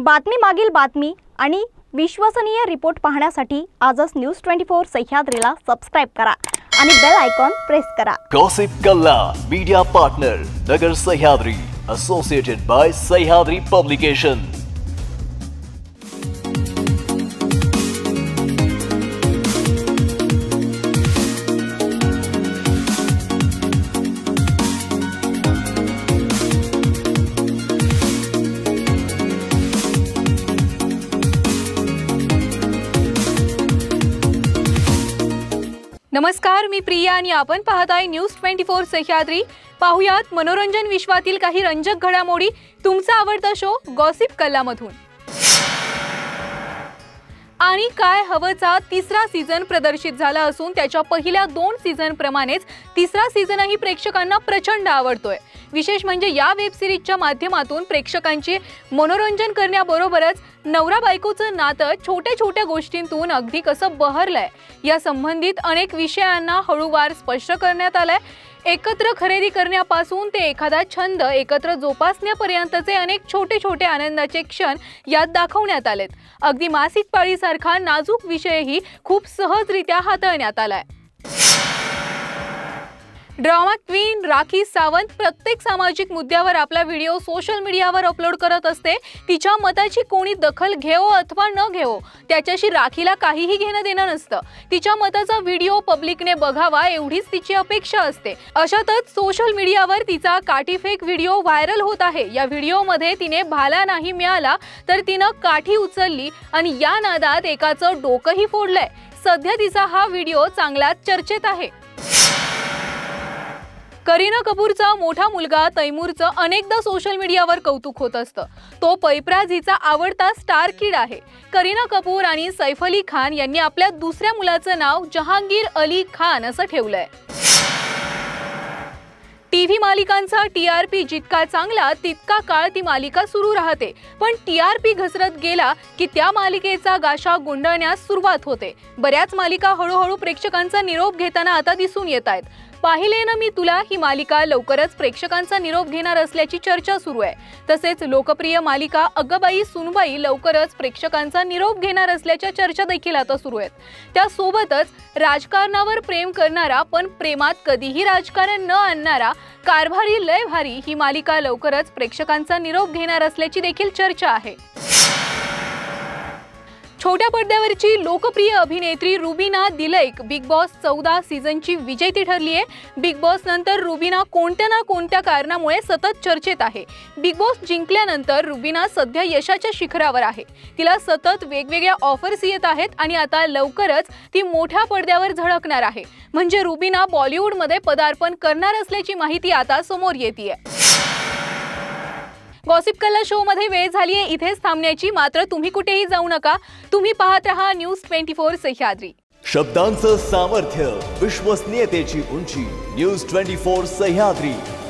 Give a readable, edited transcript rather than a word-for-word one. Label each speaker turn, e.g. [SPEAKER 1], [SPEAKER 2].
[SPEAKER 1] बातमी मागील बातमी आणि विश्वसनीय रिपोर्ट पाहण्यासाठी आजच न्यूज 24 सह्याद्रीला सबस्क्राइब करा आणि बेल आयकॉन प्रेस करा।
[SPEAKER 2] गॉसिप कल्ला media partner Nagar Sahyadri associated by Sahyadri publication.
[SPEAKER 3] नमस्कार, मी प्रिया आणि आपण पाहत आहे न्यूज 24 सह्याद्री। पाहुयात मनोरंजन विश्वातील काही रंजक घडामोडी तुमचा आवडता शो गॉसिप कल्ला मधून। आणि काय हवंचा तिसरा सीझन प्रदर्शित झाला असून त्याच्या पहिल्या 2 सीझन प्रमाणेच तिसरा सीझनही प्रेक्षकांना प्रचंड आवडतोय। विशेष म्हणजे या वेब सिरीजच्या माध्यमातून प्रेक्षकांचे मनोरंजन करण्याबरोबरच नवरा बायकोचं नातं छोट्या छोट्या गोष्टींतून अगदी कसं बहरलंय या संबंधित अनेक विषयांना हळूवार स्पष्ट करण्यात आलंय। एकत्र खरेदी करण्यापासून ते एखादा छंद एकत्र जोपासण्यापर्यंतचे अनेक छोटे छोटे आनंदाचे क्षण यात दाखवण्यात आलेत। अगदी मासिक पाळीसारखा नाजूक विषयही खूप सहजरित्या हाताळण्यात आलाय। ड्रामा क्वीन राखी सावंत प्रत्येक सामाजिक मुद्द्यावर आपला व्हिडिओ सोशल मीडियावर अपलोड करत असते। तिच्या मताची कोणी दखल घेवो अथवा न घेवो त्याच्याशी राखीला काहीही घेणं देणं नसतं। तिच्या मताचा व्हिडिओ पब्लिकने बघावा एवढीच तिची अपेक्षा असते। अशातच सोशल मीडियावर तिचा काठीफेक व्हिडिओ व्हायरल होत आहे। या व्हिडिओमध्ये तिने भाला नाही मिळाला तर तिनं काठी उचलली आणि या नादात एकाचं डोकंही फोडलंय। सध्या तिचा हा व्हिडिओ चांगलाच चर्चेत आहे। करीना कपूरचा मोठा मुलगा तैमूरचं अनेकदा सोशल मीडियावर कौतुक होत असतं। तो पैपराज हिचा आवडता स्टार किड आहे। करीना कपूर आणि सैफ अली खान यांनी आपल्या दुसऱ्या मुलाचं नाव जहांगीर अली खान असं ठेवलंय। टीव्ही मालिकांचा टीआरपी जितका चांगला तितका काळ ती मालिका सुरू राहते, पण टीआरपी घसरत गेला की त्या मालिकेचा गाशा गुंडळण्यास सुरुवात होते। बऱ्याच मालिका हळूहळू प्रेक्षकांचा निरोप घेताना आता दिसून येत आहेत। पाहिले ना मी तुला ही मालिका लवकरच प्रेक्षकांचा निरोप घेणार असल्याची चर्चा सुरू आहे। तसेच लोकप्रिय मालिका अग्गबाई सुनबाई लवकरच प्रेक्षकांचा निरोप घेणार असल्याच्या चर्चा देखील आता सुरू आहेत। त्यासोबतच राजकारणावर प्रेम करणारा पण प्रेमात कधीही राजकारण न आणणारा कारभारी लय भारी ही मालिका लवकरच प्रेक्षकांचा निरोप घेणार असल्याची देखील चर्चा आहे। छोट्या पडद्यावरची लोकप्रिय अभिनेत्री रुबीना दिलैक बिग बॉस 14 सीझनची विजेती ठरली आहे। बिग बॉस नंतर रुबीना कोणत्या ना कोणत्या कारणामुळे सतत चर्चेत आहे। बिग बॉस जिंकल्यानंतर रुबीना सध्या यशाच्या शिखरावर आहे। तिला सतत वेगवेगळ्या ऑफर्स येत आहेत आणि आता लवकरच ती मोठ्या पडद्यावर झळकणार आहे। म्हणजे रुबीना बॉलिवूडमध्ये पदार्पण करणार असल्याची माहिती आता समोर येतेय। गॉसिप कल्ला शो मध्ये वेळ झाली आहे इथेच थांबण्याची, मात्र तुम्ही कुठेही जाऊ नका। तुम्ही पाहत रहा न्यूज 24 सह्याद्री।
[SPEAKER 2] शब्दांचं सामर्थ्य, विश्वसनीयतेची उंची, न्यूज 24 सह्याद्री।